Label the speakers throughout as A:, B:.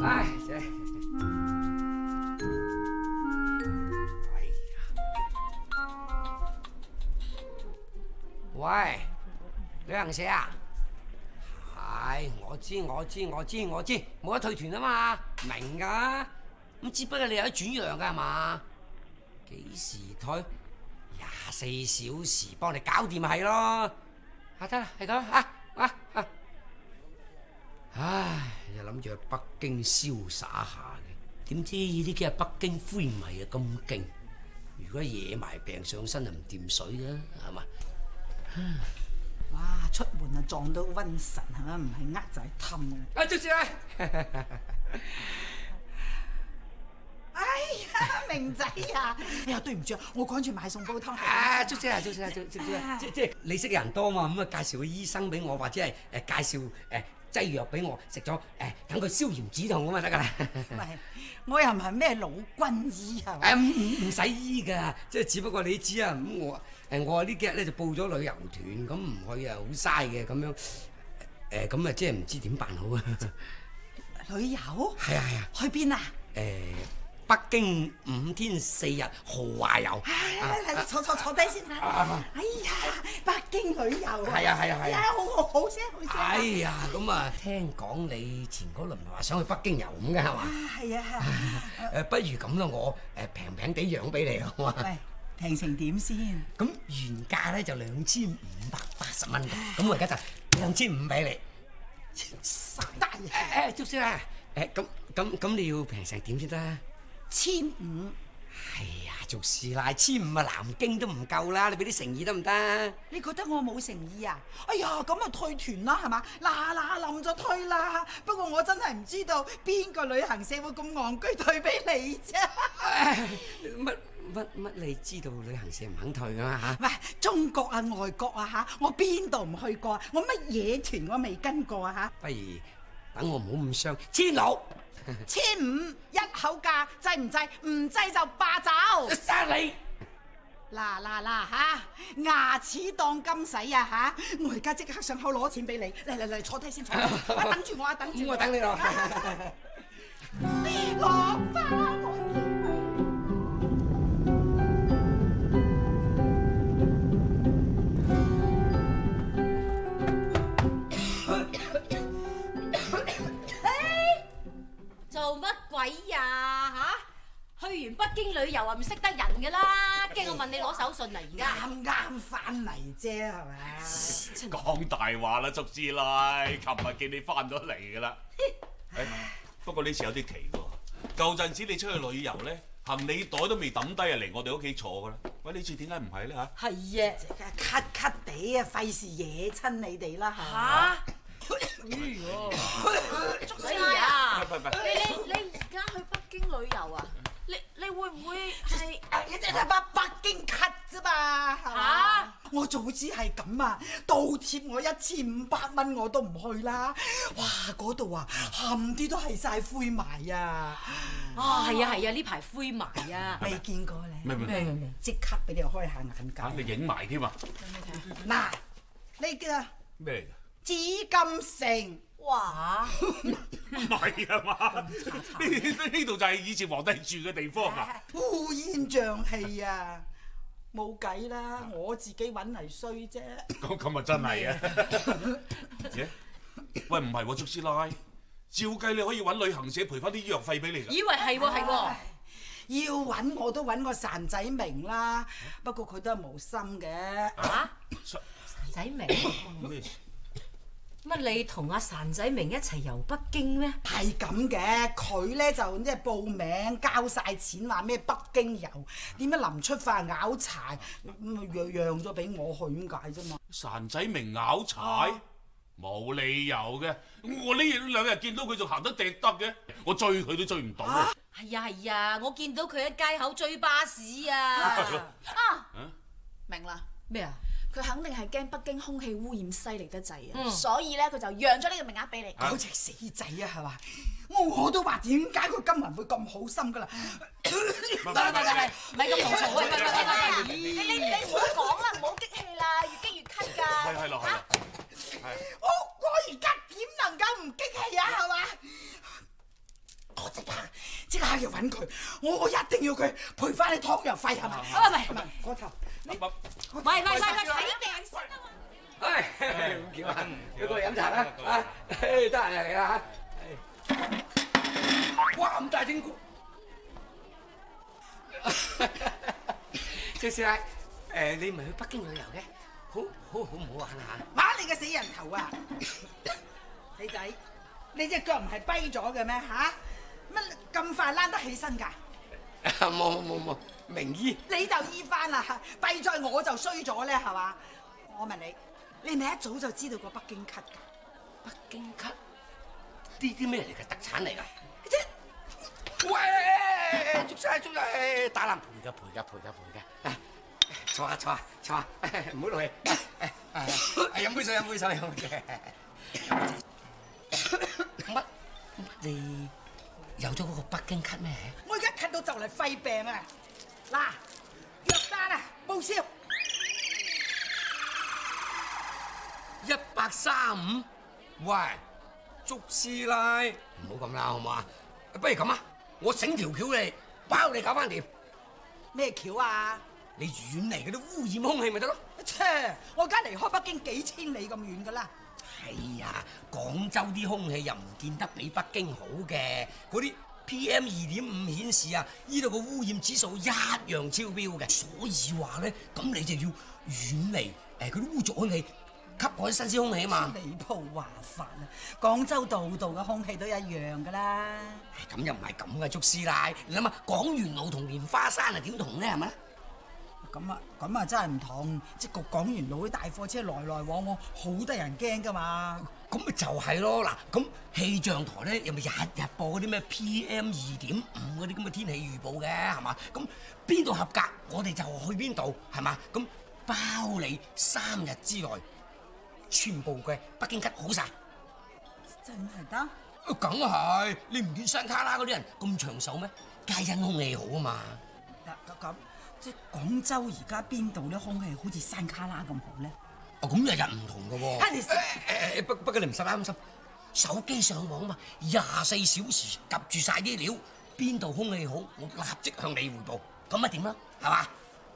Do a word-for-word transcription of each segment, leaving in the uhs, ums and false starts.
A: 唉，真係。哎呀！喂，旅行社啊？係，我知我知我知我知，冇得退團啊嘛，明㗎。咁只不過你有得轉讓㗎係嘛？幾時退？廿四小時幫你搞掂咪係咯。啊得啦，係咁啊啊啊！唉，又諗住去北京瀟灑下嘅，點知呢幾日北京灰霾啊咁勁，如果惹埋病上身就唔掂水嘅，係嘛？
B: 哇！出門啊撞到瘟神係咪？唔係呃就係氹啊！
A: 啊，祝師奶！
B: 哎呀，明仔啊！哎呀，對唔住啊，我趕住買餸煲湯。
A: 啊，祝師奶，祝師奶，祝祝師即即係你識人多嘛，咁啊介紹個醫生俾我，或者係誒介紹誒劑藥俾我食咗，誒等佢消炎止痛咁啊得㗎啦。
B: 唔係，我又唔係咩老軍醫係嘛？
A: 誒唔唔唔使醫㗎，即係只不過你知啊，咁我誒我呢幾日咧就報咗旅遊團，咁唔去啊好嘥嘅咁樣，誒咁啊即係唔知點辦好啊。
B: 旅遊？
A: 係啊係啊。
B: 去邊啊？
A: 誒。北京五天四日豪華遊，
B: 嚟嚟嚟，坐坐坐低先嚇。哎呀，北京旅遊啊！
A: 係啊係啊係啊！
B: 好好好聲好聲。
A: 哎呀，咁啊，聽講你前嗰輪話想去北京遊咁嘅係嘛？
B: 係啊係啊。
A: 誒，不如咁啦，我誒平平地養俾你好嘛？
B: 喂，平成點先？
A: 咁原價咧就兩千五百八十蚊嘅，咁我而家就兩千五俾你。
B: 曬大
A: 誒誒，祝師奶，誒咁咁咁你要平成點先得？
B: 千五，
A: 係呀，做師奶千五啊，南京都唔夠啦，你俾啲誠意得唔得？
B: 你覺得我冇誠意啊？哎呀，咁啊退團啦，係嘛？嗱嗱臨就退啦。不過我真係唔知道邊個旅行社會咁戇居退俾你啫。
A: 乜乜乜？你知道旅行社唔肯退噶嘛嚇？
B: 喂，中國啊，外國啊嚇，我邊度唔去過啊？我乜嘢團我未跟過啊嚇？
A: 不如等我唔好咁傷，千六。
B: 千五一口價，制唔制？唔制就霸走。
A: 殺你！
B: 嗱嗱嗱嚇，牙齒當金使啊嚇！我而家即刻上口攞錢俾你。嚟嚟嚟，坐低先坐。啊，等住我啊，等住。
A: 我等你咯。
B: 落花我
C: 做乜鬼呀嚇？去完北京旅遊啊，唔識得人㗎啦，驚我問你攞手信啊！而家
B: 啱啱翻嚟啫，係咪？
D: 講大話啦，祝師奶，琴日見你翻咗嚟㗎啦。誒，不過呢次有啲奇喎。舊陣時你出去旅遊咧，行李袋都未抌低啊，嚟我哋屋企坐㗎啦。喂，呢次點解唔係咧嚇？
B: 係啊，咳咳地啊，費事惹親你哋啦嚇。
C: 嚇！祝師奶啊！
D: 喂喂
C: 你你你而家去北京旅遊啊？你你會唔會係？
B: 你只係北北京咳啫嘛，係嘛？我早知係咁啊，倒貼我一千五百蚊我都唔去啦。哇，嗰度啊，冚啲都係晒灰霾啊！
C: 啊，係啊係啊，呢排灰霾啊！
B: 未見過你？
D: 咩咩咩？
B: 即刻俾你開下眼界。
D: 嚇！你影埋添啊！
B: 嗱，呢個
D: 咩嚟㗎？
B: 紫禁城。
C: 哇！
D: 唔係啊嘛？呢呢度就係以前皇帝住嘅地方啊！
B: 烏煙瘴氣啊！冇計啦，我自己揾嚟衰啫。
D: 咁咁啊真係啊！啫，喂唔係喎，祝師奶，照計你可以揾旅行社賠翻啲醫藥費俾你㗎。
C: 以為係喎係喎，
B: 要揾我都揾個孱仔明啦，不過佢都係無心嘅。
C: 嚇？孱仔明？
D: 咩事？
C: 乜你同阿孱仔明一齊遊北京咩？
B: 係咁嘅，佢咧就即係報名交晒錢，話咩北京遊，點解臨出發拗柴咁啊讓讓咗俾我去咁解啫嘛？
D: 孱仔明拗柴，冇、啊、理由嘅。我呢兩日見到佢仲行得趯得嘅，我追佢都追唔到。
C: 係啊係啊，我見到佢喺街口追巴士啊！
E: 啊，明啦
C: 咩啊？
E: 佢肯定係驚北京空氣污染犀利得滯啊，
C: 嗯、所
E: 以咧佢就讓咗呢個名額俾你。
B: 嗰隻死仔啊，係嘛？我我都話點解個金文會咁好心噶啦？
C: 唔係唔係唔係，唔係咁嘈嘈，喂喂喂喂，
E: 你你你唔好講啦，唔好激氣啦，越激越咳㗎。
D: 係係咯係咯，係。
B: 我我而家點能夠唔激氣啊？係嘛？ 家要揾佢，我一定要佢賠翻你湯藥費係咪？
C: 啊唔係唔係，
B: 嗰頭，
C: 喂喂喂喂，死病先啊嘛！
A: 唉，咁叫啊，你過嚟飲茶啦啊！得閒就嚟啦嚇。哇，咁大整蠱！趙師奶，誒你唔係去北京旅遊嘅，好好好唔好玩啊？
B: 玩你個死人頭啊！死仔，你隻腳唔係跛咗嘅咩嚇？乜咁快躝得起身㗎？
A: 冇冇冇，名醫。
B: 你就醫翻啦，弊在我就衰咗咧，係嘛？我問你，你咪一早就知道個北京咳㗎？
A: 北京咳？呢啲咩嚟嘅？特產嚟㗎？
B: 即
A: 喂，捉晒捉晒，打爛賠㗎賠㗎賠㗎賠㗎！坐下坐下坐下，唔好勞氣。飲杯水飲杯水飲杯水。乜乜你有咗嗰個北京咳咩？
B: 我而家咳到就嚟肺病啊！嗱，藥單啊，報銷
A: 一百三五。喂，祝師奶，唔好咁啦，好唔好啊？不如咁啊，我整條橋你，包你搞翻掂。
B: 咩橋啊？
A: 你遠離嗰啲污染空氣咪得咯？
B: 切！我而家離開北京幾千里咁遠㗎啦。
A: 係呀，廣州啲空氣又唔見得比北京好嘅，嗰啲 P M 二點五顯示啊，呢度個污染指數一樣超標嘅，所以話咧，咁你就要遠離誒嗰啲污濁空氣，吸嗰啲新鮮空氣啊嘛。
B: 離譜話法啊！廣州度度嘅空氣都一樣㗎啦。
A: 咁又唔係咁嘅，祝師奶，你諗下廣園路同蓮花山啊點同咧係咪？
B: 咁啊，咁啊真係唔同，即係廣園路啲大貨車來來往往，好得人驚㗎嘛。
A: 咁咪就係咯，嗱，咁氣象台咧又咪日日播嗰啲咩 P M 二點五嗰啲咁嘅天氣預報嘅，係嘛？咁邊度合格，我哋就去邊度，係嘛？咁包你三日之內全部嘅北京咳好晒。
B: 真係得？
A: 梗係，你唔見山卡拉嗰啲人咁長壽咩？皆因空氣好啊嘛。
B: 嗱咁。即係廣州而家邊度啲空氣好似山卡拉咁好咧？
A: 哦，咁日日唔同㗎喎。
B: 你
A: 誒誒不不過你唔使擔心，手機上網嘛，廿四小時及住晒啲料，邊度空氣好，我立即向你匯報，咁咪點啦？係嘛？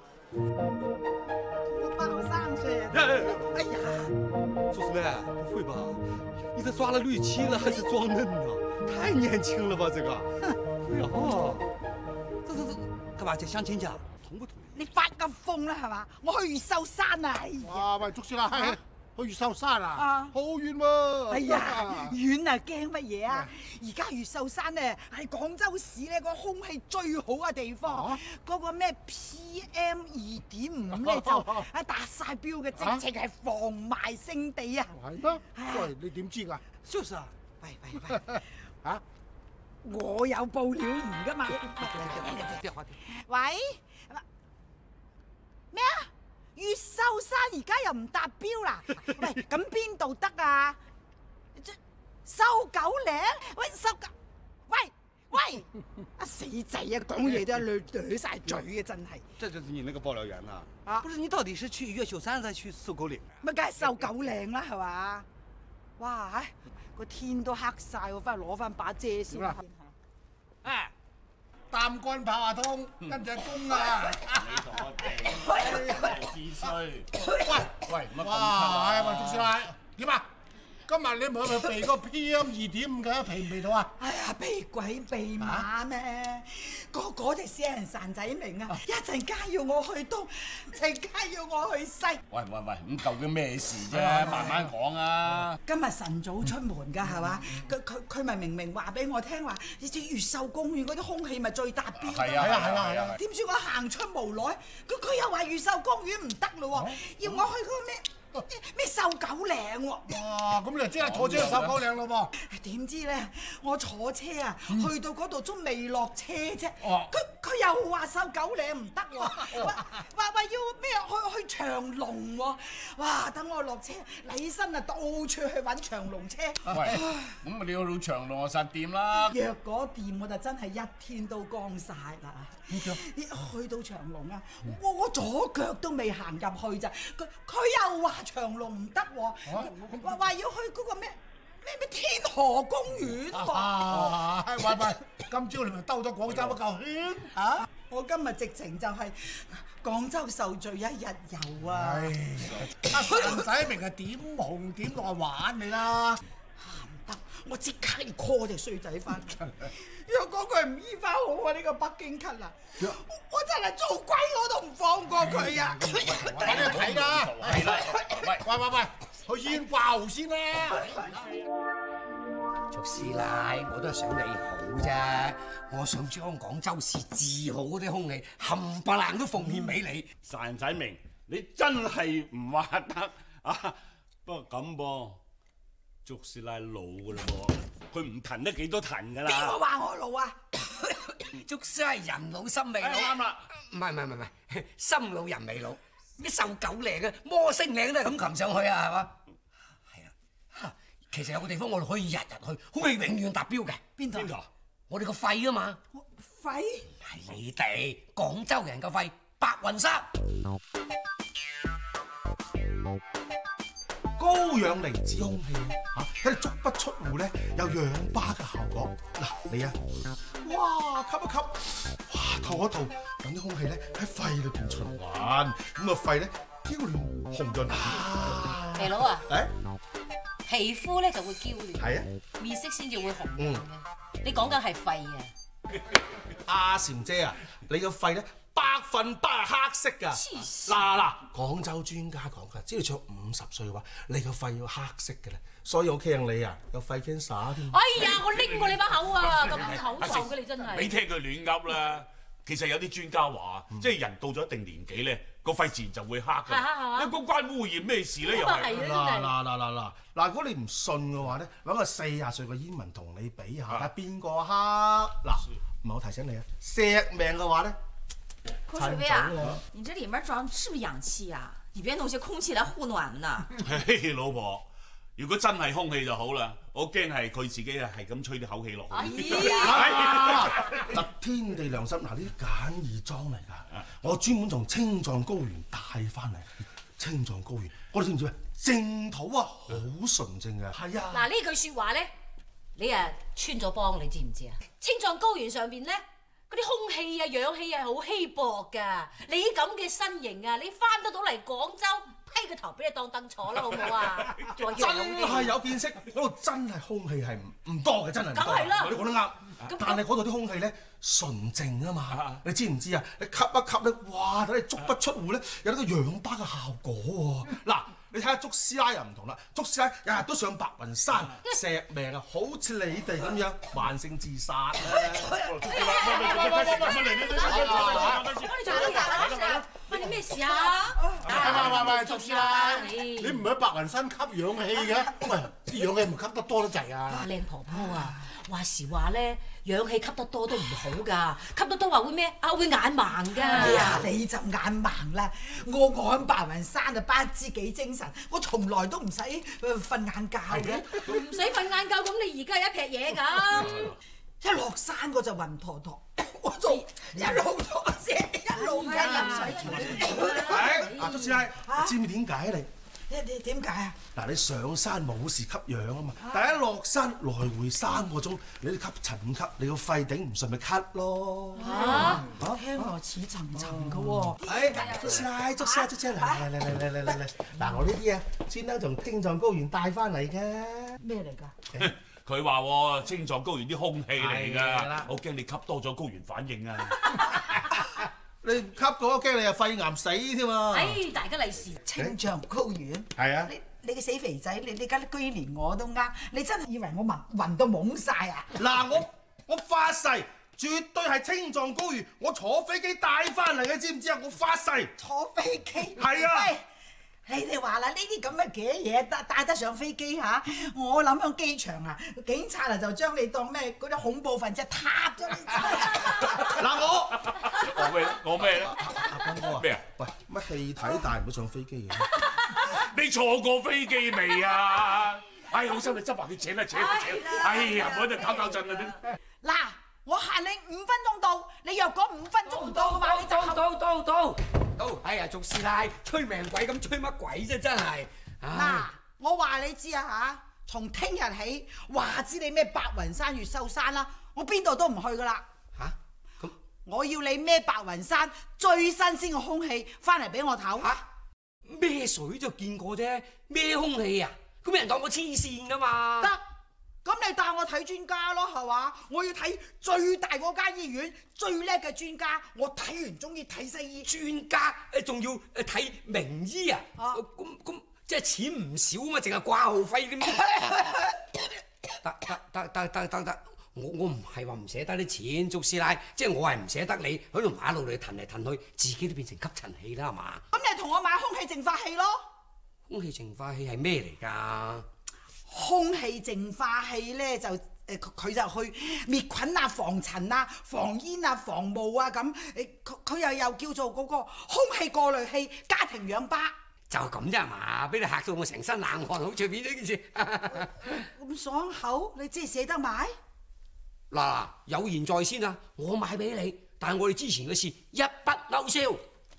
B: 我包三歲啊！哎呀，
F: 祖师奶，不会吧？你这刷了滤漆了还是装嫩呢？太年轻了吧这个！哎呀，这这这干嘛去相亲去啊？同不同意？
B: 你發個瘋啦係嘛？我去越秀山啊！哎
G: 哇喂，祝師奶，去越秀山啊？
B: 啊
G: 好遠喎！
B: 哎呀，遠啊驚乜嘢啊？而家越秀山咧係廣州市咧個空氣最好嘅地方，嗰個咩 P M 二點五咧就啊達晒標嘅，直情係防霾聖地啊！
G: 係咩？喂，你點知㗎？
B: 就是啊！喂喂喂，
G: 嚇！
B: 我有報料員㗎嘛？喂？咩啊？越秀山而家又唔達標啦？喂，咁邊度得啊？收狗嶺？喂，收狗？喂喂！啊死仔啊，講嘢都係攣晒嘴嘅，真係。
G: 這就是你那個爆料員啦！
B: 啊，
F: 不是你到底是去越秀山還是去收狗嶺啊？
B: 咪梗係收狗嶺啦，係嘛？哇！唉，個天都黑晒，我翻去攞翻把遮先。
G: 啊！擔杆炮下通，跟住弓啊！
F: 你同我哋自衰。
G: 喂喂，乜咁哇！唉，喂，祝師奶點啊？今日你唔係咪避個 P M 二點五嘅，避唔避到啊？
B: 哎呀，避鬼避馬咩？嗰嗰隻死人潺仔明啊！一陣間要我去東，陣間要我去西。
F: 喂喂喂，咁究竟咩事啫？慢慢講啊！
B: 今日晨早出門㗎係嘛？佢佢佢咪明明話俾我聽話，呢隻越秀公園嗰啲空氣咪最達標。
F: 係啊係啊係啊！
B: 點知我行出無耐，佢佢又話越秀公園唔得咯喎，要我去嗰個咩？咩瘦狗嶺喎？
G: 哇！咁你就即係坐車去瘦狗嶺咯噃？
B: 點知咧？我坐車啊，去到嗰度都未落車啫。
G: 哦
B: 佢佢又話瘦狗嶺唔得喎，話話話要咩去去長隆喎？哇！等我落車，起身啊，到處去揾長隆車。
F: 喂，咁你去到長隆就實掂啦。
B: 若果掂我就真係一天都光晒啦。去到長隆啊，我我左腳都未行入去咋，佢佢又話長隆唔得喎，話話要去嗰個咩咩咩天河公園喎。
G: 啊！ 喂喂，今朝你咪兜咗廣州一嚿圈嚇？
B: 我今日直情就係廣州受罪一日遊啊！
G: 唉，阿陳仔明係點紅點落去玩你啦！
B: 唔得，我即刻要 call 隻衰仔翻嚟。若果佢唔醫翻好我呢個北京咳啊，我真係做鬼我都唔放過佢啊！
G: 快啲去睇啦！係啦，喂喂喂喂，去醫院掛號先啦！
A: 祝師奶，我都係想你好啫，我想將廣州市治好嗰啲空氣冚唪唥都奉獻俾你。
H: 散仔明，你真係唔話得啊！不過咁噃，祝師奶老噶啦噃，佢唔騰得幾多騰噶啦。
B: 邊個話我老啊？
A: 祝師奶人老心未老。
H: 啱啦，
A: 唔係唔係唔係，心老人未老。啲瘦狗靚嘅摩星嶺都係咁擒上去啊，係嘛？係啊，其實有個地方我哋可以日日去，空氣永遠達標嘅。
B: 邊度？
H: 邊度？
A: 我哋個肺啊嘛。
B: 肺？
A: 係你哋廣州人個肺，白雲山。
I: 高氧離子空氣嚇，睇你足不出戶咧，有氧吧嘅效果。嗱，你啊，哇，吸一吸，哇，吐一吐，等啲空氣咧喺肺裏邊循環，咁啊肺咧嬌嫩紅潤。
C: 肥佬啊，
I: 誒，
C: 皮膚咧就會嬌嫩，
I: 係啊，
C: 面色先至會紅潤
I: 嗯
C: 嘅。你講緊係肺啊？
I: 阿禪姐啊，你個肺咧百分百係黑色㗎。
C: 黐線！
I: 嗱嗱嗱，廣州專家講㗎，只要超五十歲嘅話，你個肺要黑色嘅咧，所以我驚你啊，有肺 cancer 添。
C: 哎呀，我拎過你把口啊，咁口臭嘅你真係。
D: 你聽佢亂噏啦。其實有啲專家話，即係人到咗一定年紀咧，個肺自然就會黑㗎。一個關污染咩事咧？又係。
I: 嗱嗱嗱嗱嗱嗱！如果你唔信嘅話咧，揾個四十歲嘅煙民同你比下，睇下邊個黑。嗱，唔係我提醒你啊，錫命嘅話咧。
E: 口水杯啊，你這裡面裝是不是氧氣啊？你別弄些空氣來護暖呐！
D: 嘿，老婆，如果真係空氣就好啦，我驚係佢自己啊係咁吹啲口氣落去。
I: 嗱，天地良心，嗱呢啲簡易裝嚟㗎，我專門從青藏高原帶翻嚟。青藏高原，我哋知唔知啊？淨土啊，好純正嘅。係啊。
C: 嗱呢句説話咧，你啊穿咗幫，你知唔知啊？青藏高原上邊咧。嗰啲空氣啊、氧氣係好稀薄㗎，你咁嘅身形啊，你翻得到嚟廣州，批個頭俾你當凳坐啦，好唔好啊？真
I: 係有見識，嗰度真係空氣係唔唔多嘅，真係唔多。
C: 梗係啦，
I: 你講得啱。但係嗰度啲空氣咧純淨啊嘛，你知唔知啊？你吸一吸咧，哇！睇你足不出戶咧，有呢個氧吧嘅效果喎。嗱。你睇下祝師奶又唔同啦，祝師奶日日都上白雲山錫命啊，好似你哋咁樣慢性自殺啊！
C: 喂，你咩事啊？
G: 喂喂喂，祝師奶，你唔喺白雲山吸氧氣嘅？喂，啲氧氣唔吸得多得滯啊！
C: 靚婆婆啊，話時話咧，氧氣吸得多都唔好㗎，吸得多話會咩啊？會眼盲㗎。
B: 哎呀，你就眼盲啦！我我喺白雲山啊，不知幾精神，我從來都唔使瞓眼覺嘅。
C: 唔使瞓眼覺，咁你而家係一劈嘢咁。
B: 一落山我就暈陀陀，我就一路拖車一路飲水。
I: 係，啊，祝師奶，知唔知點解你？
B: 你你點解啊？
I: 嗱，你上山冇事吸氧啊嘛，但係一落山來回三個鐘，你啲吸塵唔吸，你個肺頂唔順咪咳咯。
B: 嚇！聽落似層層嘅喎。
I: 係，祝師奶，祝師奶，祝師奶，嚟嚟嚟嚟嚟嚟嚟！嗱，我呢啲啊，專登從青藏高原帶翻嚟嘅。
B: 咩嚟㗎？
D: 佢話喎，青藏高原啲空氣嚟㗎，我驚你吸多咗高原反應啊！
I: 你吸嗰個驚你又肺癌死添啊！
C: 唉，大家利是。
B: 青藏高原。
I: 係啊。
B: 你你個死肥仔，你你而家居然連我都呃，你真係以為我暈暈到懵晒啊？
I: 嗱，我我發誓，絕對係青藏高原，我坐飛機帶翻嚟嘅，知唔知啊？我發誓。
B: 坐飛機。
I: 係啊。
B: 你哋話啦，呢啲咁嘅嘅嘢帶帶得上飛機嚇？我諗響機場啊，警察啊就將你當咩嗰啲恐怖分子撻咗你走。
I: 嗱我
D: 我咩？我咩咧？
I: 阿斌哥啊！
D: 咩啊？
I: 喂，乜氣體帶唔到上飛機嘅？
D: 你坐過飛機未啊？哎，好心你執埋佢扯啦扯啦扯！哎呀，唔好喺度搞搞震啊！
B: 嗱，我限你五分鐘到，你若果五分鐘唔到嘅話，你就
A: 到到到到到！哎呀，祝師奶吹命鬼咁吹乜鬼啫？真係。
B: 嗱，我話你知啊從聽日起，話知你咩白雲山、越秀山啦，我邊度都唔去噶啦。
A: 嚇？咁
B: 我要你孭白雲山最新鮮嘅空氣翻嚟俾我唞。
A: 嚇？孭水就見過啫，孭空氣啊？咁人當我黐線噶嘛？
B: 得，咁你帶我睇專家咯，係嘛？我要睇最大嗰間醫院最叻嘅專家，我睇完中醫睇西醫。
A: 專家誒仲要誒睇名醫啊？咁咁即係錢唔少啊嘛，淨係掛號費啲咩？得得得得得得得，我我唔係話唔捨得啲錢，祝師奶，即係我係唔捨得你喺度馬路度騰嚟騰去，自己都變成吸塵器啦，係嘛？
B: 咁你同我買空氣淨化器咯。
A: 空氣淨化器係咩嚟㗎？
B: 空氣淨化器咧就誒佢就去滅菌啊、防塵啊、防煙啊、防霧啊咁誒，佢佢又又叫做嗰個空氣過濾器家庭氧吧。
A: 就咁啫係嘛？俾你嚇到我成身冷汗，好隨便呢件事。
B: 咁爽口，你真係捨得買？
A: 嗱，有言在先啊，我買俾你，但係我哋之前嘅事一筆勾銷。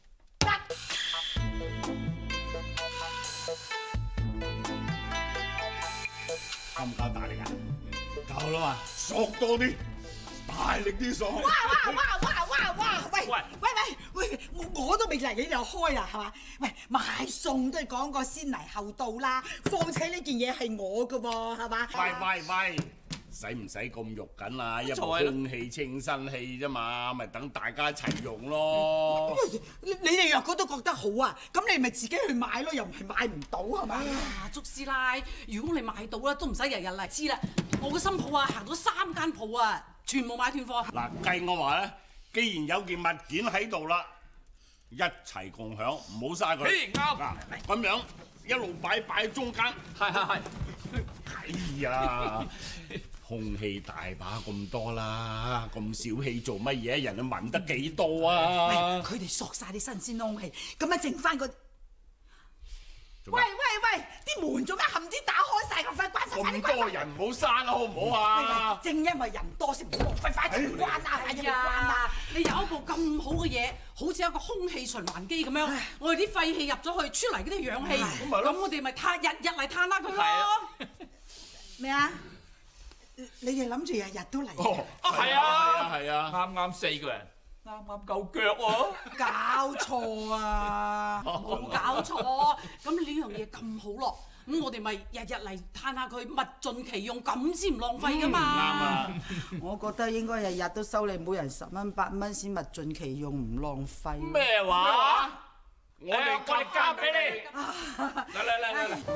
H: 夠唔夠大力啊？夠啦嘛，索多啲，大力啲索。
B: 哇哇哇哇哇哇！喂喂喂喂，我我都未嚟，你就開啦係嘛？喂，買餸都係講個先嚟後到啦，況且呢件嘢係我㗎喎，係嘛？
H: 喂喂喂，使唔使咁肉緊啊？一部空氣清新器啫嘛，咪等大家一齊用咯。
B: 你你哋若果都覺得好啊，咁你咪自己去買咯，又唔係買唔到係嘛？
J: 啊，祝師奶，如果你買到啦，都唔使日日嚟知啦。我個新鋪啊，行咗三間鋪啊，全部買斷貨。
H: 嗱，計我話咧，既然有件物件喺度啦，一齊共享，唔好嘥佢。
F: 啱
H: 嗱，咁樣一路擺擺喺中間。
F: 係係係。
H: 哎呀！空氣大把咁多啦，咁小氣做乜嘢？人哋聞得幾多啊？
B: 佢哋索晒啲新鮮空氣，咁樣剩翻個。喂喂喂！啲門做咩冚啲打開晒咁快關晒？
H: 咁多人唔好閂啦，好唔好啊？
B: 正因為人多先唔好浪費，快啲關啊！快啲關啊！
J: 你有一部咁好嘅嘢，好似一個空氣循環機咁樣，我哋啲廢氣入咗去，出嚟嗰啲氧氣，咁我哋咪嘆日日嚟嘆下佢咯。
B: 咩啊？你哋諗住日日都嚟？
F: 哦，係啊，
H: 係啊，
F: 啱啱四個人，啱啱夠腳喎。
B: 搞錯啊！
J: 冇搞錯，咁呢樣嘢咁好咯，咁我哋咪日日嚟嘆下佢，物盡其用，咁先唔浪費噶嘛。
H: 啱啊！
B: 我覺得應該日日都收你每人十蚊八蚊先物盡其用，唔浪費。
F: 咩話？
H: 我哋
F: 我哋交俾你。嚟嚟嚟嚟。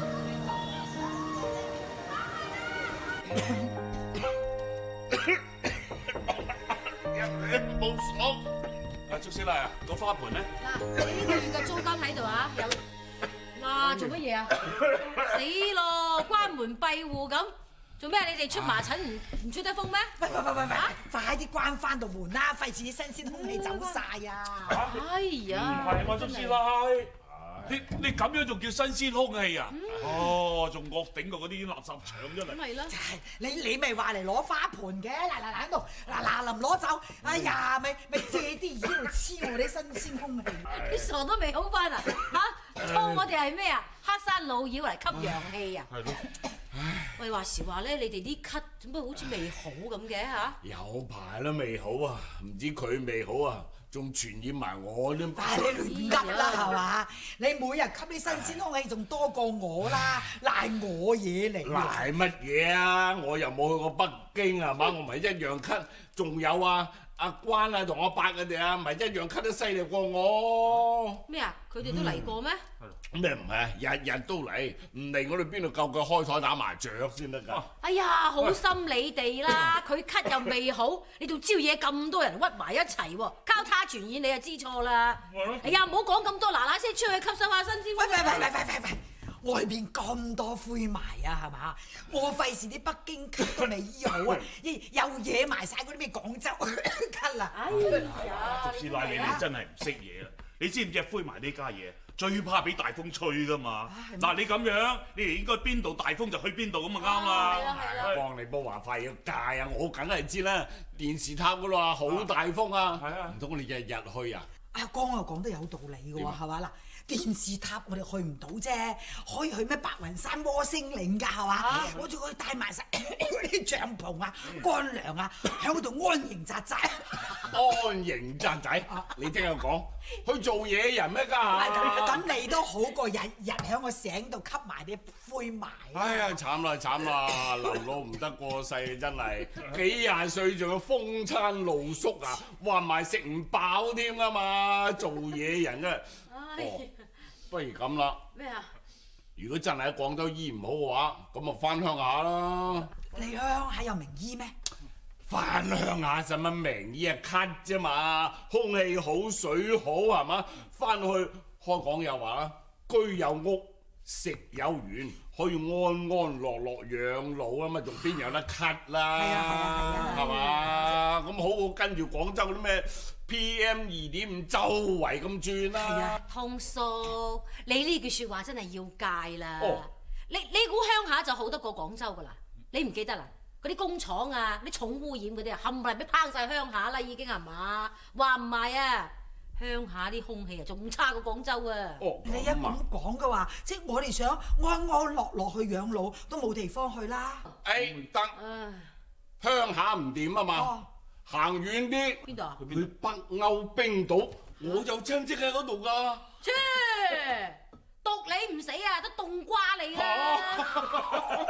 H: 冇爽。
D: 阿祝師奶啊，個花盆咧？
C: 嗱，呢個月嘅租金喺度啊，有。哇，做乜嘢啊？死咯，關門閉戶咁，做咩？你哋出麻疹唔唔出得風咩？
B: 喂喂喂喂喂，快啲關翻道門啦，費事啲新鮮空氣走晒啊！
C: 哎呀，
D: 唔係嘛，祝師奶。你你咁樣仲叫新鮮空氣啊？哦，仲惡頂過嗰啲垃圾場出嚟。
C: 咁咪啦。
B: 就係你你咪話嚟攞花盆嘅，嗱嗱嗱喺度，嗱嗱臨攞走，哎呀，咪咪借啲耳度黐我啲新鮮空氣。
C: 你傻都未好翻啊？嚇，當我哋係咩啊？黑山老妖嚟吸陽氣啊？
D: 係咯。
C: 喂，話時話咧，你哋啲咳點解好似未好咁嘅嚇？
H: 有排都未好啊，唔知佢未好啊。仲傳染埋我添，
B: 但係你亂噏啦係嘛？你每日吸啲新鮮空氣仲多過我啦，賴我嘢嚟。
H: 賴乜嘢啊？我又冇去過北京係嘛？我咪一樣咳。仲有啊，阿關啊同阿伯佢哋啊，咪一樣咳得犀利過我。
C: 咩啊？佢哋都嚟過咩？
H: 咩唔係啊？日日都嚟，唔嚟我哋邊度夠佢開台打麻雀先得㗎？
C: 哎呀，好心你哋啦！佢咳又未好，你仲招惹咁多人屈埋一齊喎，交叉傳染你就知錯啦！哎呀，唔好講咁多，嗱嗱聲出去吸收下新鮮。
B: 喂喂喂喂喂喂喂！外邊咁多灰霾啊，係嘛？我費事啲北京咳都未醫好啊，又惹埋晒嗰啲咩廣州咳啦！
C: 哎呀，
D: 祝師奶你哋真係唔識嘢啦！你知唔知灰霾呢家嘢最怕俾大風吹噶嘛？嗱，你咁樣，你哋應該邊度大風就去邊度咁啊啱啦！
C: 係啦係啦，
H: 幫你波話快要戒啊！我梗係知啦，電視塔嗰度話好大風啊，唔通你日日去啊？
B: 阿江又講得有道理嘅喎，係嘛嗱？ 電視塔我哋去唔到啫，可以去咩白雲山摩星嶺㗎係嘛？我仲可以帶埋晒嗰啲帳篷啊、乾糧啊，喺嗰度安營紮寨。
H: 安營紮寨，你聽我講，去做野人咩家下？
B: 咁你都好過日日喺個井度吸埋啲灰霾。
H: 哎呀，慘啦慘啦，流老唔得過世真係，幾廿歲仲要風餐露宿啊，話埋食唔飽添啊嘛，做野人啊！哦，不如咁啦。
C: 咩啊？
H: 如果真係喺廣州醫唔好嘅話，咁啊翻鄉下啦。
B: 你去鄉下有名醫咩？
H: 翻鄉下使乜名醫啊？咳啫嘛，空氣好水好係嘛？翻去開講又話啦，居有屋，食有園，可以安安樂樂養老啊嘛，仲邊有得咳啦？係啊係啊係啊，係嘛？咁好好跟住廣州嗰啲咩 P M 二點五周圍咁轉啦。係啊，
C: 通叔，你呢句説話真係要戒啦。
H: 哦，
C: 你你估鄉下就好得過廣州㗎啦？你唔記得啦？嗰啲工廠啊，啲重污染嗰啲啊，冚唪唥俾拋晒鄉下啦，已經係嘛？話唔係啊，鄉下啲空氣啊，仲差過廣州啊！
H: 哦，
B: 你一咁講嘅話，即係我哋想安安樂樂去養老，都冇地方去啦。
H: 誒得，鄉下唔掂啊嘛，行遠啲。
C: 邊度啊？
H: 去北歐冰島，我有親戚喺嗰度㗎。
C: 切！毒你唔死啊，都凍瓜你啦！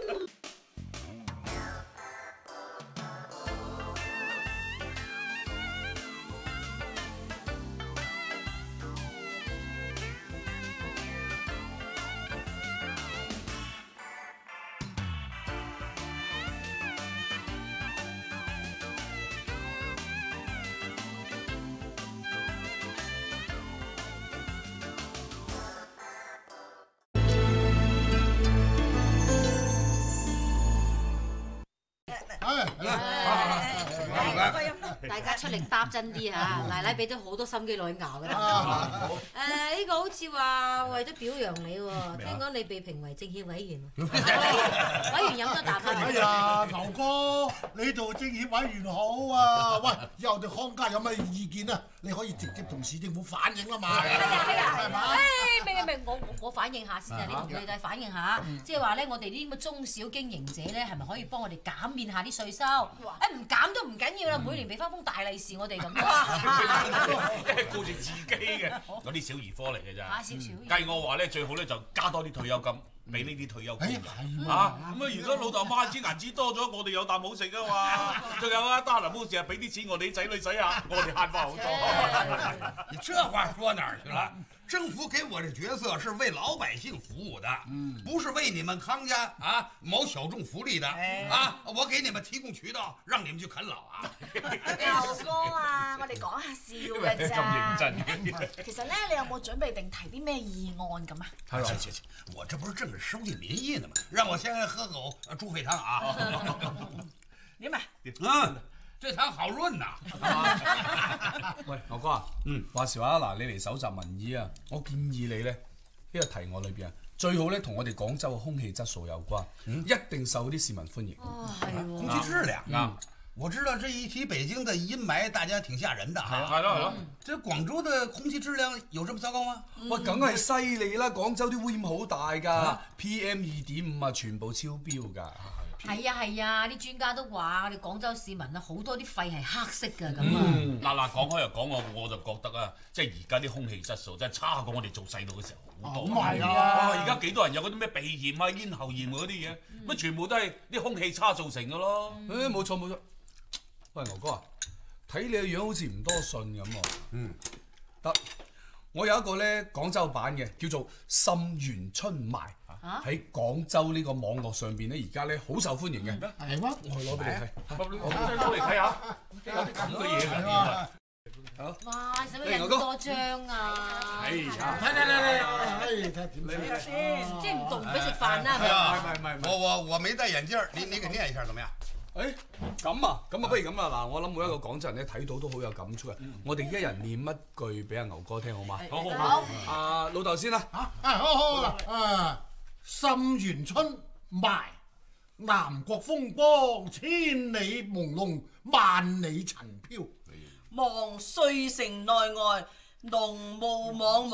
C: 大家出力搭真啲嚇，奶奶俾咗好多心機落去熬㗎啦。誒呢個好似話為咗表揚你喎，聽講你被評為政協委員。委員飲咗啖翻嚟。
G: 哎呀，牛哥，你做政協委員好啊！喂，以後我哋康家有咩意見啊？你可以直接同市政府反映啦嘛。
C: 係啊係啊，
G: 係嘛？
C: 誒明明明，我我反映下先啊！你同佢哋反映下，即係話咧，我哋啲咁嘅中小經營者咧，係咪可以幫我哋減免下啲稅收？誒唔減都唔緊要啦，每年俾翻封大利是我哋咁。
D: 一係顧住自己嘅，嗰啲小兒科嚟嘅咋。
C: 少少。
D: 計我話咧，最好咧就加多啲退休金。俾呢啲退休工人嚇，咁啊而家老豆媽支銀紙多咗，我哋有啖好食啊嘛！仲有啊，得閒冇事啊，俾啲錢我哋啲仔女使下，我哋慳翻好多。
F: 你這話說哪兒去了？政府給我的角色是為老百姓服務的，嗯，不是為你們康家啊謀小眾福利的啊！我給你們提供渠道，讓你們去啃老啊！
E: 牛哥啊，我哋講下笑嘅咋。
D: 咁認真嘅。
E: 其實咧，你有冇準備定提啲咩議案咁啊？
F: 係係係，我這不是正收進民意呢嗎？讓我先喝口豬肺湯啊！
B: 點啊？
F: 嗯。這湯好潤呐！
I: 喂，牛哥啊，嗯，話時話嗱，你嚟搜集民意啊，我建議你咧呢個提案裏邊啊，最好咧同我哋廣州嘅空氣質素有關，嗯，一定受啲市民歡迎。
C: 哦，係喎。
F: 空氣質量啊，我知道這一提北京的陰霾，大家挺嚇人的哈。
D: 係咯係咯。
F: 這廣州的空氣質量有這麼糟糕嗎？
I: 喂，梗係犀利啦！廣州啲污染好大㗎 ，P M 二點五啊，全部超標㗎。
C: 係啊係啊，啲專家都話我哋廣州市民啊，好多啲肺係黑色㗎咁啊！
D: 嗱嗱，講開又講我，我就覺得啊，即係而家啲空氣質素真係差過我哋做細路嘅時候好多。
G: 咁係啊！
D: 而家幾多人有嗰啲咩鼻炎啊、咽喉炎嗰啲嘢，乜全部都係啲空氣差造成㗎咯。
I: 誒，冇錯冇錯。喂，牛哥啊，睇你個樣好似唔多信咁喎。嗯，得。我有一個咧廣州版嘅，叫做《沁園春霾》，喺廣州呢個網絡上邊咧，而家咧好受歡迎嘅。
G: 係咩？
I: 我攞俾你睇，
D: 我攞嚟睇下，有啲咁嘅嘢㗎。
C: 好。哇！使乜印咁多張啊？
G: 係啊！睇睇睇睇，睇點睇
C: 先？即係唔讀唔俾食飯啦，係咪？
F: 唔係唔係，我我我沒戴眼鏡，你你給念一下，怎麼樣？
I: 誒咁啊，咁啊，不如咁啦，嗱，我諗每一個廣州人咧睇到都好有感觸嘅。我哋一人念一句俾阿牛哥聽好嗎？
D: 好好好。
I: 阿老豆先啦。
G: 啊啊好好嗱啊！沁園春霾，南國風光，千里朦朧，萬里塵飄。
K: 望歲城內外，濃霧莽莽，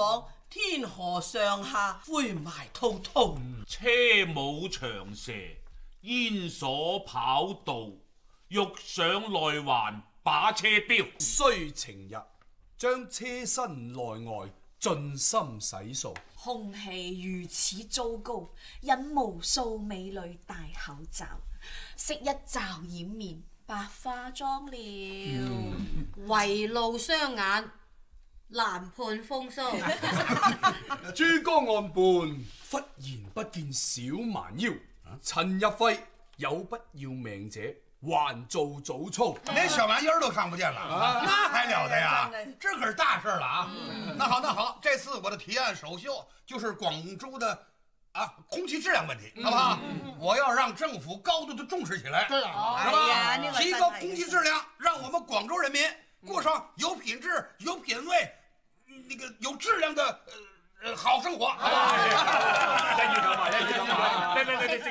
B: 天河上下灰霾滔滔，
D: 車舞長蛇，煙鎖跑道，欲上內環把車標。
K: 須晴日，將車身內外盡心洗掃。
E: 空氣如此糟糕，引無數美女戴口罩，昔一罩掩面，白化妝了。
C: 圍路雙眼，難判風騷。
K: 珠江岸畔，忽然不見小蠻腰。陳日輝有不要命者，還做早操。
F: 连小玩意儿都看不见了，啊、那还了得呀！这可是大事了啊！嗯、那好，那好，这次我的提案首秀就是广州的啊空气质量问题，嗯、好不好？嗯、我要让政府高度的重视起来，
B: 对啊，
F: 是吧？哎那个、提高空气质量，让我们广州人民过上有品质、有品位、那个有质量的呃呃好生活，好不好？
D: 一於咁話，一於咁話，嚟嚟嚟嚟，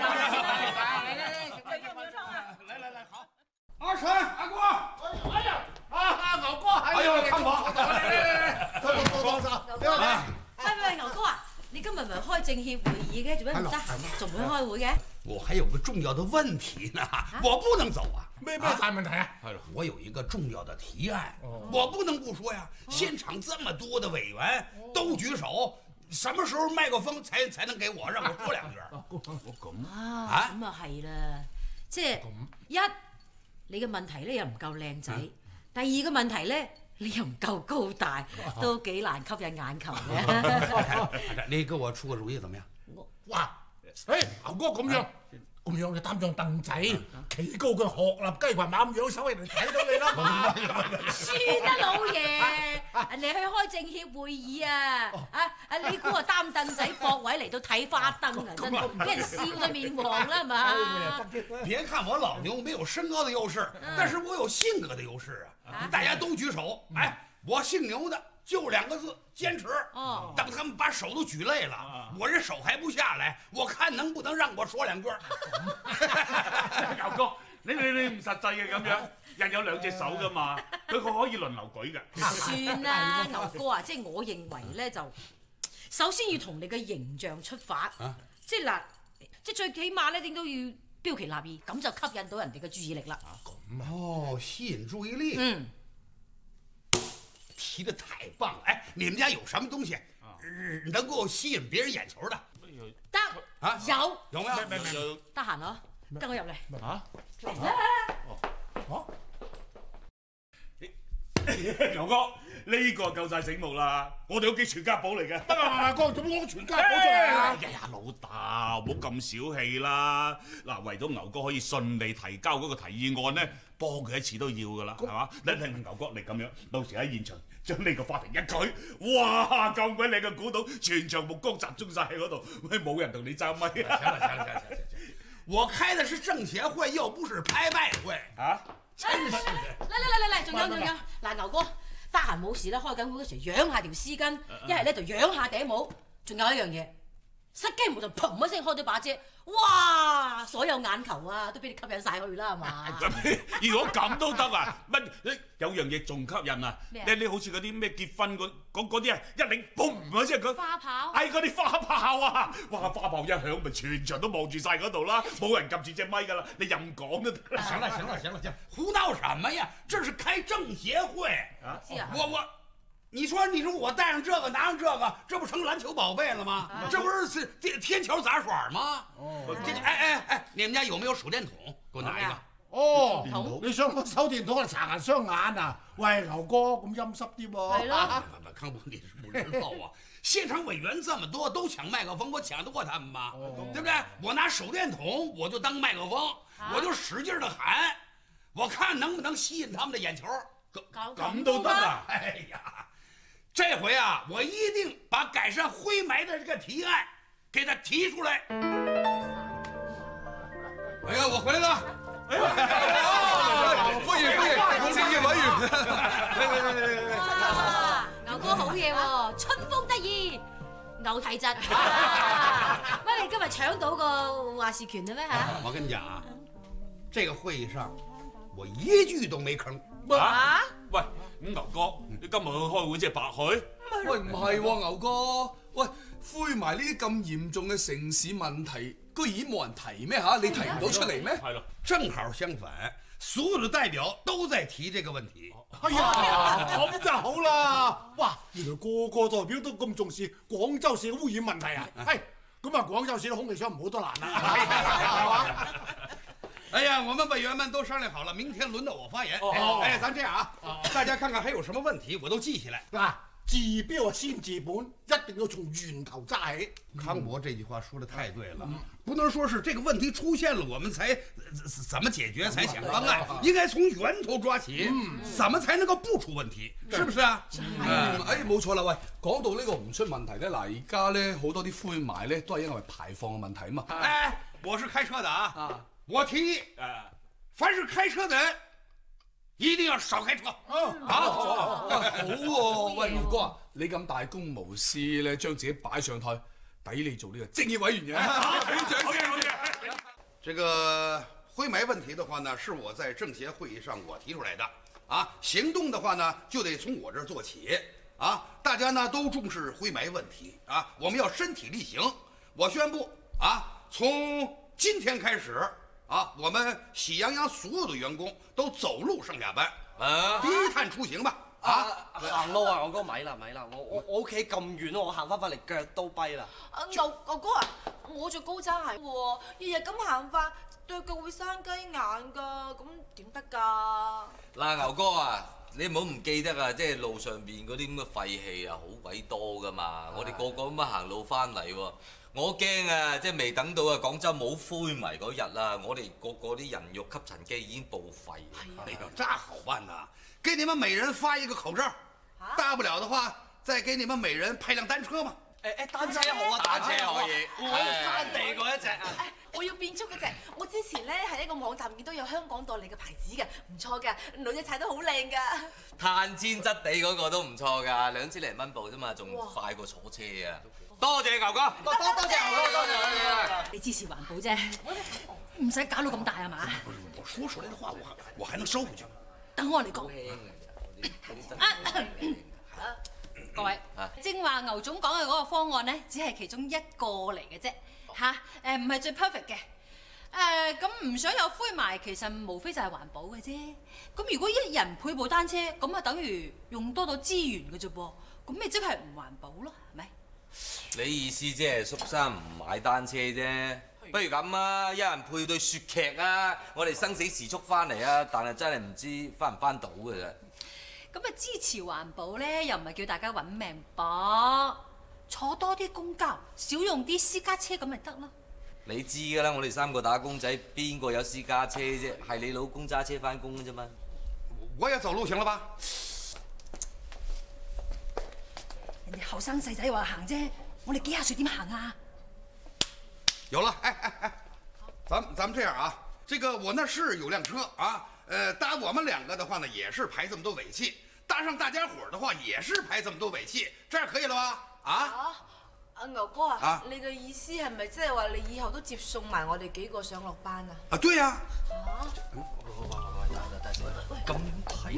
F: 來來來，好。阿晨、阿哥，
G: 哎呀，啊牛哥，
F: 哎呦，看我，
G: 嚟嚟嚟，推我幫手，俾我嚟。
C: 喂喂，牛哥啊，你今日唔係開政協會議嘅，做咩唔得？仲會開會嘅？
F: 我還有個重要的問題呢，我不能走啊。
G: 咩咩大問題啊？
F: 我有一個重要的提案，我不能不說呀。現場這麼多的委員都舉手，什麼時候麥克風才才能給我，讓我說兩句？
D: 我咁
C: 啊，咁啊係啦，即係一你嘅問題咧又唔夠靚仔，第二個問題咧你又唔夠高大，都幾難吸引眼球嘅。
F: 你給我出個主意，怎麼樣？
G: 哇！誒牛哥咁樣。咁樣你擔張凳仔，企高個鶴立雞群馬咁樣手，人哋睇到你啦。
C: 算啦，老爺，人哋去開政協會議啊！啊啊，你估我擔凳仔駁位嚟到睇花燈啊？真係俾人笑到面黃啦，係嘛？
F: 別看我老牛沒有身高的優勢，但是我有性格的優勢啊！大家都舉手，哎，我姓牛的。就兩個字，堅持。哦，等他們把手都舉累了，我這手還不下來，我看能不能讓我說兩句。
D: 牛哥，你你你唔實際嘅咁樣，人有兩隻手噶嘛，佢佢可以輪流舉嘅。
C: 算啦，牛哥啊，即係我認為咧，就首先要從你嘅形象出發，即係嗱，即係最起碼咧，點都要標奇立異，咁就吸引到人哋嘅注意力啦。
F: 咁哦，吸引注意力。
C: 嗯。
F: 提得太棒了！哎，你們家有什麼東西，能夠吸引別人眼球的？
C: 得
F: 啊，
C: 有
F: 有沒有？
C: 有。得閒咯，跟我入嚟。
D: 啊？
C: 嚟啦！
D: 哦。牛哥，呢個夠晒醒目啦！我哋屋企全家寶嚟嘅。
G: 得啊，阿哥，做乜攞全家寶出嚟啊？
D: 哎呀，老大，唔好咁小氣啦！嗱，為咗牛哥可以順利提交嗰個提議案咧，幫佢一次都要噶啦，係嘛？你你牛哥你咁樣，到時喺現場將呢個法庭一舉，哇！咁鬼靚嘅古董，全場目光集中晒喺嗰度，喂，冇人同你爭咪。
F: 行了行了行了行了，我開的是政協會，又不是拍賣會啊！真是的。
C: 嚟嚟嚟嚟嚟，仲有仲有，嗱牛哥，得閒冇事啦，開緊會嗰時養下條絲巾，一係咧就養下頂帽，仲有一樣嘢，失驚無神，砰一聲開咗把遮。哇！所有眼球啊，都俾你吸引晒去啦，係嘛？
D: 如果咁都得啊？乜？有樣嘢仲吸引啊！你你好似嗰啲咩結婚嗰嗰啲啊，一擰嘣一聲佢
C: 花炮，
D: 係嗰啲花炮啊！哇！花炮一響，咪全場都望住晒嗰度啦，冇人撳住隻咪㗎啦，你任講都得。
F: 行了行了行了行，胡鬧什麼呀？這是開政協會啊！我我。你說，你說我帶上這個，拿上這個，這不成籃球寶貝了嗎？啊、這不是天天橋雜耍嗎？哦，這個，哎哎哎，你們家有沒有手電筒？給我拿一個。
G: 哦，筒，你想個手電筒嚟擦下雙眼啊？喂，牛哥咁陰濕啲喎。係咯。
F: 康伯，你是不知道啊！現場委員這麼多，都搶麥克風，我搶得過他們嗎？哦、對不對？我拿手電筒，我就當麥克風，啊、我就使勁的喊，我看能不能吸引他們的眼球。
D: 咁都得啊！
F: 哎呀！這回啊，我一定把改善灰霾的這個提案給他提出來。哎呀，我回來了！哎呀，歡迎歡迎，政協委員，嚟嚟嚟嚟嚟！
C: 牛哥好嘢喎，春風得意，牛體質。乜你今日搶到個話事權啦咩嚇？
F: 我跟你講啊，這個會議上我一句都沒吭。
D: 啊？喂！咁牛哥，你今日去開會即係白去？
K: 喂，唔係喎，牛哥，喂，灰霾呢啲咁嚴重嘅城市問題，居然冇人提咩嚇？你提唔到出嚟咩？
D: 係咯，
F: 正好相反，所有的代表都在提這個問題。
G: 哎呀，咁就好啦！哇，原來個個代表都咁重視廣州市嘅污染問題啊！係，咁啊，廣州市嘅空氣想唔好都難啦。
F: 哎呀，我們委員們都商量好了，明天輪到我發言。哎，咱這樣啊，大家看看還有什麼問題，我都記起來。
G: 嗱，治標啊先治本，一定要從源頭揸起。
F: 康博這句話說得太對了，不能說是這個問題出現了，我們才怎麼解決，才想方案，應該從源頭抓起，怎麼才能夠不出問題，是不是啊？
K: 嗯，哎，冇錯啦，喂，講到呢個唔出問題咧，嗱，而家咧好多啲灰霾咧都係因為排放嘅問題啊嘛。
F: 哎，我是開車的啊，我提議，凡是開車的人一定要少開車。
K: 啊，好喎，喂，牛哥啊，你咁大公無私咧，將自己擺上台，抵你做呢個正義委員嘅。掌聲！
F: 這個灰霾問題的話呢，是我在政協會議上我提出來的啊。行動的話呢，就得從我這兒做起啊。大家呢都重視灰霾問題啊，我們要身體力行。我宣布啊，從今天開始啊，我們喜羊羊所有的員工都走路上下班啊，低碳出行吧。啊！
L: 行路啊，牛哥咪啦咪啦，我我我屋企咁遠，我行翻返嚟腳都跛啦。
E: 啊牛牛哥啊，我着高踭鞋喎，日日咁行法，對腳會生雞眼㗎，咁點得㗎？
M: 嗱，牛哥啊，你唔好唔記得啊，即係路上邊嗰啲咁嘅廢氣啊，好鬼多㗎嘛。我哋個個咁樣行路翻嚟喎，我驚啊，即係未等到啊廣州冇灰霾嗰日啦，我哋個個啲人肉吸塵機已經報廢。
F: 哎呀，這好辦呐！給你們每人發一個口罩，大不了的話，再給你們每人派輛單車嘛。
L: 誒誒，單車好啊，
M: 單車可以。
L: 我要山地嗰一隻啊！
E: 我要變速嗰隻。我之前咧喺一個網站見到有香港代理嘅牌子嘅，唔錯㗎，女仔踩得好靚㗎。
M: 碳纖質地嗰個都唔錯㗎，兩千零蚊部啫嘛，仲快過坐車啊！多謝牛哥，
L: 多多多謝牛哥，多謝多謝。
C: 你支持環保啫，唔使搞到咁大係嘛？
F: 我說出來的話，我還我還能收回去。
C: 等我嚟講。各位，正話牛總講嘅嗰個方案咧，只係其中一個嚟嘅啫，嚇誒唔係最 perfect 嘅。誒咁唔想有灰霾，其實無非就係環保嘅啫。咁如果一人配部單車，咁啊等於用多咗資源嘅啫噃，咁咪即係唔環保咯，係咪？
M: 你意思即係蘇生唔買單車啫？不如咁啊，一人配對雪屐啊，我哋生死時速翻嚟啊！但係真係唔知翻唔翻到嘅啫。
C: 咁啊支持環保咧，又唔係叫大家揾命搏，坐多啲公交，少用啲私家車咁咪得咯。
M: 你知㗎啦，我哋三個打工仔邊個有私家車啫？係你老公揸車翻工嘅啫嘛。
F: 我也走路行了吧？
C: 人哋後生細仔話行啫，我哋幾廿歲點行啊？
F: 有了，哎哎哎，咱們咱們這樣啊，這個我那是有輛車啊，呃，搭我們兩個的話呢，也是排這麼多尾氣；搭上大家伙的話，也是排這麼多尾氣，這樣可以了吧？啊？
E: 阿牛哥啊，你嘅意思係咪即係話你以後都接送埋我哋幾個上落班啊？
F: 啊，對呀。
E: 啊？
L: 咁睇。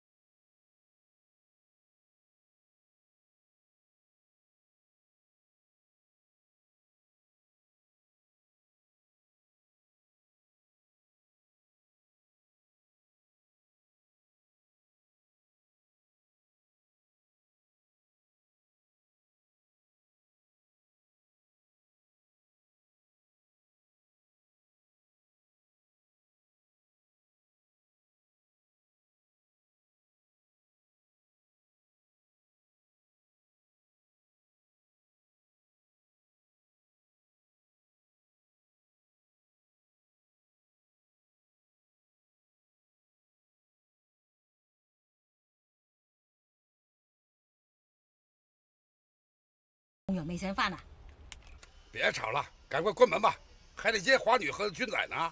C: 夢陽未醒翻啊？
F: 別吵了，趕快關門吧，還得接華女和軍仔呢。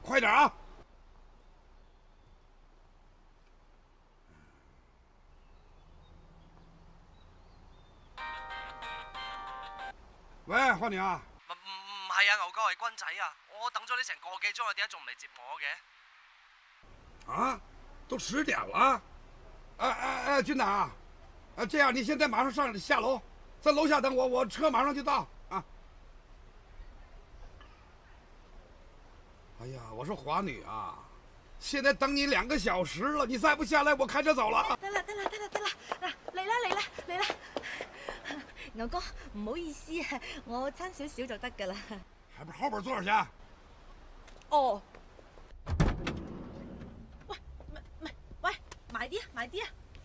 F: 快点啊！喂，花娘。
L: 唔唔係啊，牛哥係軍仔啊！我等咗你成個幾鐘啊，點解仲唔嚟接我嘅？
F: 啊，都十點了。哎哎哎，军长，啊，这样你现在马上上下楼，在楼下等我，我车马上就到啊。哎呀，我说华女啊，现在等你兩個小時了，你再不下來，我開車走了。
E: 得啦得啦得啦得啦，嗱嚟啦嚟啦嚟啦！牛哥唔好意思啊，我爭少少就得㗎啦。
F: 還不後邊坐去？
E: 哦。喂，唔唔喂，埋啲啊埋啲啊！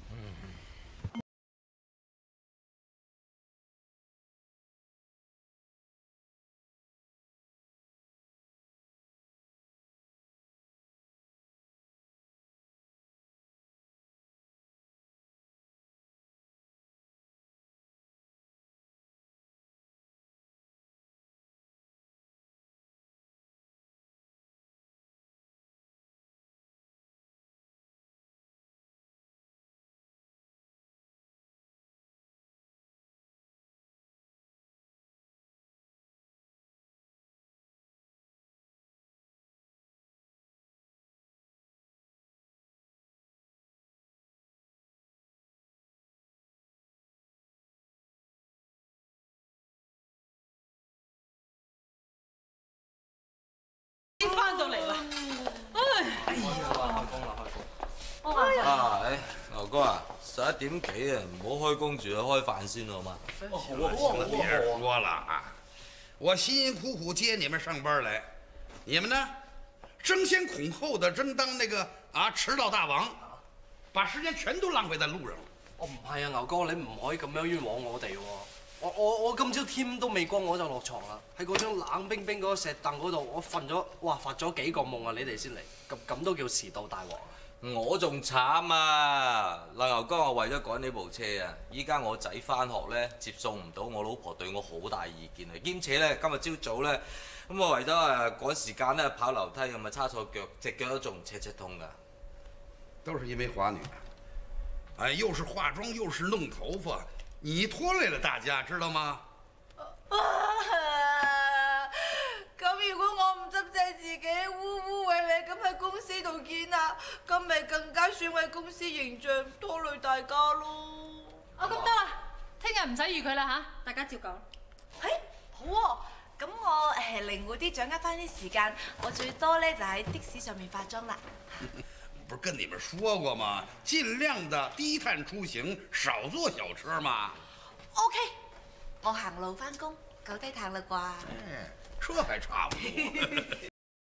J: 翻到嚟啦！唉，
L: 哎呀，開工啦，開工！
M: 啊，誒，牛哥啊，十一點幾啊，唔好開工住啊，開飯先好嗎？
F: 好啊，好啊，別說了啊！我辛辛苦苦接你們上班來，你們呢，爭先恐後的爭當那個啊遲到大王，把時間全都浪費在路上了。
L: 我唔係啊，牛哥，你唔可以咁樣冤枉我哋喎！我我我今朝天都未光我就落床啦，喺嗰張冷冰冰嗰個石凳嗰度，我瞓咗，哇發咗幾個夢啊！你哋先嚟，咁咁都叫遲到大王？
M: 我仲慘啊！嗱，牛哥，我為咗趕呢部車啊，依家我仔翻學咧接送唔到，我老婆對我好大意見啊！兼且咧今日朝早咧，咁我為咗誒趕時間咧跑樓梯，咁啊叉錯腳，隻腳都仲赤赤痛㗎。
F: 都是因為華女，哎，又是化妝又是弄頭髮。你拖累了大家，知道嗎？
E: 咁如果我唔執正自己，污污穢穢咁喺公司度見啊，咁咪更加損毀公司形象，拖累大家咯。
C: 哦，咁得啦，聽日唔使預佢啦嚇，大家照講。
E: 嘿，好喎，咁我誒靈活啲掌握翻啲時間，我最多咧就喺的士上面化妝啦。
F: 不是跟你們說過嗎？盡量的低碳出行，少坐小車嘛。
E: OK， 我行路翻工，夠低碳啦啩？
F: 哎，這還差不多。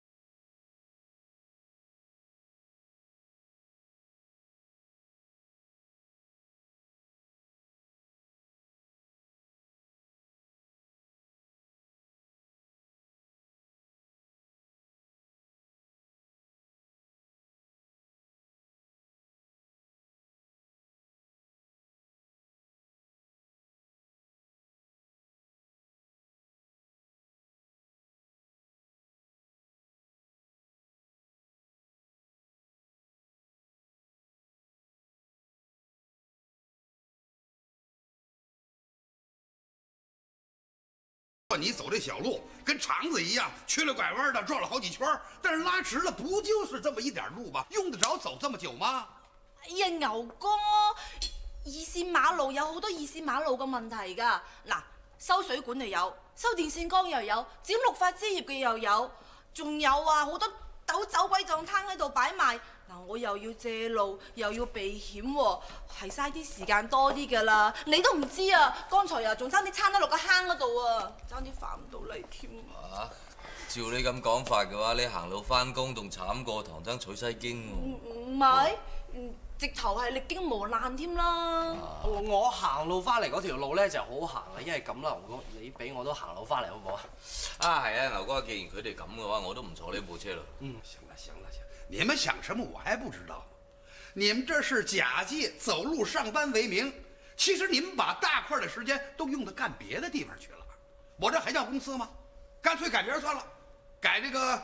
F: 你走这小路跟肠子一样，曲了拐弯的转了好几圈，但是拉直了，不就是这么一点路吗？用得着走这么久吗？
E: 哎呀，牛哥，二線馬路有好多二線馬路嘅問題㗎。嗱，修水管又有，修電線桿又有，剪綠化枝葉嘅又有，仲有啊好多斗走鬼狀攤喺度擺賣。嗱，我又要借路，又要避險喎，係嘥啲時間多啲㗎啦。你都唔知啊，剛才又仲爭啲撐得落個坑嗰度啊，爭啲翻唔到嚟添。
M: 啊，照你咁講法嘅話，你行路翻工仲慘過唐僧取西經喎。
E: 唔唔係，直頭係歷經磨難添啦。
L: 我行路翻嚟嗰條路咧就好行啦，因為咁啦，牛哥，你俾我都行路翻嚟好唔好啊？
M: 啊，係啊，牛哥，既然佢哋咁嘅話，我都唔坐呢部車啦。
F: 嗯，行了行了行了，你們想什麼我還不知道，你們這是假借走路上班為名，其實你們把大塊的時間都用到幹別的地方去了。我這還叫公司嗎？乾脆改名算了，改這個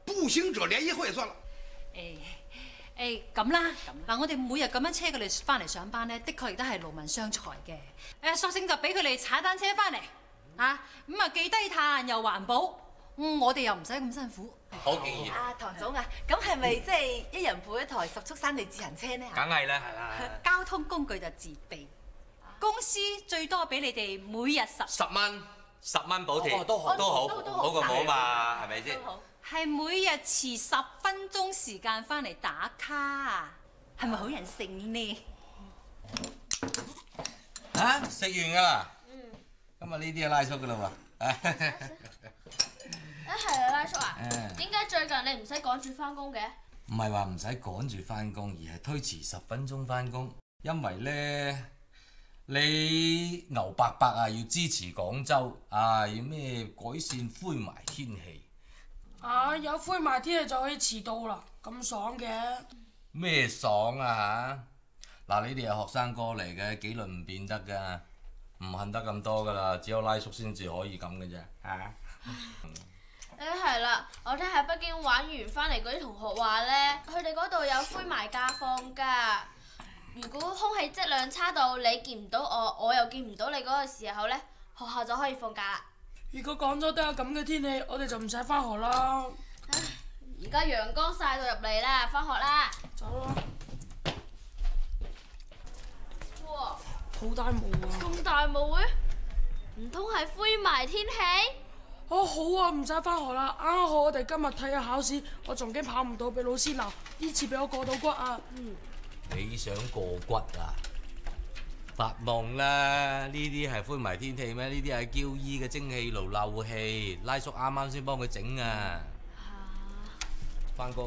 F: 步行者聯誼會算了。
C: 誒誒咁啦，嗱我哋每日咁樣車佢哋翻嚟上班咧，的確亦都係勞民傷財嘅。誒，索性就俾佢哋踩單車翻嚟，嚇咁啊既低碳又環保，嗯我哋又唔使咁辛苦。
M: 好建議。
E: 啊，唐總啊，咁係咪即係一人配一台十速山地自行車呢？
M: 梗係啦。
C: 交通工具就自備，公司最多俾你哋每日十
M: 十蚊，十蚊補貼，
C: 哦都好
M: 都好，
C: 都
M: 好過冇嘛，係咪先？
C: 係每日遲十分鐘時間翻嚟打卡，係咪好人性呢？
M: 嚇，食完㗎啦。嗯。今日呢啲係拉叔㗎啦喎。
N: 啊係啊，拉叔啊，點解最近你唔使趕住翻工嘅？
M: 唔係話唔使趕住翻工，而係推遲十分鐘翻工，因為咧你牛伯伯啊要支持廣州啊，要咩改善灰霾天氣。
O: 啊！有灰霾天氣就可以遲到啦，咁爽嘅。
M: 咩爽啊嚇！嗱，你哋係學生哥嚟嘅，紀律唔變得㗎，唔恨得咁多㗎啦，只有拉叔先至可以咁嘅啫嚇。
N: 誒係啦，我聽喺北京玩完翻嚟嗰啲同學話咧，佢哋嗰度有灰霾假放㗎。如果空氣質量差到你見唔到我，我又見唔到你嗰個時候咧，學校就可以放假啦。
O: 如果廣州都有咁嘅天氣，我哋就唔使翻學啦。
N: 而家陽光曬到入嚟啦，翻學啦。
O: 走啦！
N: 哇！
O: 好大霧啊！
N: 咁大霧嘅？唔通係灰霾天氣？
O: 哦好啊，唔使翻學啦。啱好我哋今日睇下考試，我仲驚跑唔到，俾老師鬧。呢次俾我過到骨啊！嗯。
M: 你想過骨啊？發夢啦！呢啲係灰霾天氣咩？呢啲係嬌姨嘅蒸氣爐漏氣，拉叔啱啱先幫佢整啊！翻工。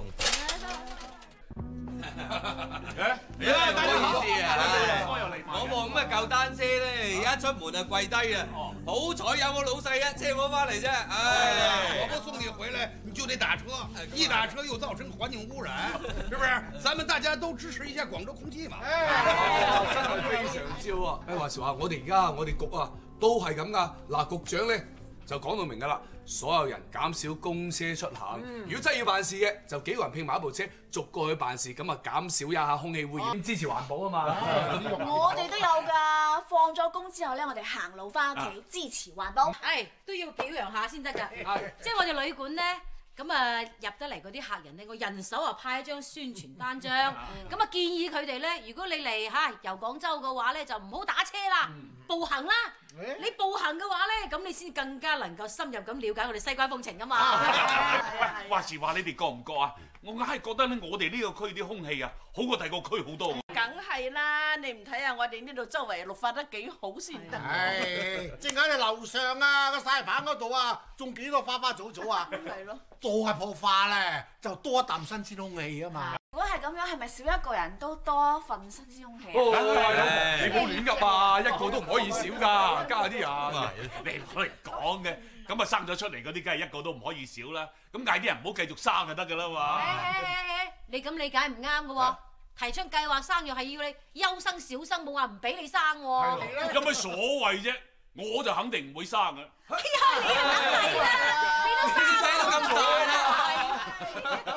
D: 誒，
M: 你啊，唔好意思啊，我望咁嘅舊單車咧，一出門就跪低啦。好彩有我老細啊，車我翻嚟啫。唉，
F: 我不送你回來，你就得打車，一打車又造成環境污染，是不是？咱們大家都支持一下廣州空氣嘛。
K: 哎，真係非常之好啊！誒話時話，我哋而家我哋局啊都係咁噶。嗱，局長咧就講到明㗎啦。所有人減少公車出行，嗯、如果真係要辦事嘅，就幾個人拼埋一部車，逐個去辦事，咁啊減少一下空氣污染，啊、支持環保啊嘛！
E: 我哋都有㗎，放咗工之後咧，我哋行路翻屋企，支持環保。
C: 係都要表揚下先得㗎，即係我哋旅館咧。咁啊入得嚟嗰啲客人咧，我人手啊派一張宣傳單張，咁啊建議佢哋咧，如果你嚟嚇遊廣州嘅話咧，就唔好打車啦，步行啦。你步行嘅話咧，咁你先更加能夠深入咁了解我哋西關風情啊嘛。
D: 喂，話時話你哋覺唔覺啊？我硬係覺得咧，我哋呢個區啲空氣啊，好過第二個區好多。
J: 梗係啦，你唔睇下我哋呢度周圍綠化得幾好先得。
G: 唉，正喺你樓上啊個曬棚嗰度啊，種幾多花花草草啊？
J: 係咯。
G: 多係破化咧，就多一啖新鮮空氣啊嘛。
E: 如果係咁樣，係咪少一個人都多一份新鮮空氣啊？
K: 哦，你唔好亂噏啊！一個都唔可以少㗎，加啲人。
D: 你唔可以講嘅，咁啊生咗出嚟嗰啲，梗係一個都唔可以少啦。咁嗌啲人唔好繼續生就得㗎啦嘛。
C: 你咁理解唔啱㗎喎。提出計劃生育係要你優生小生，冇話唔俾你生喎。
D: 有乜所謂啫？我就肯定唔會生嘅。
C: 哎呀，你梗係啦，你都生到咁大啦。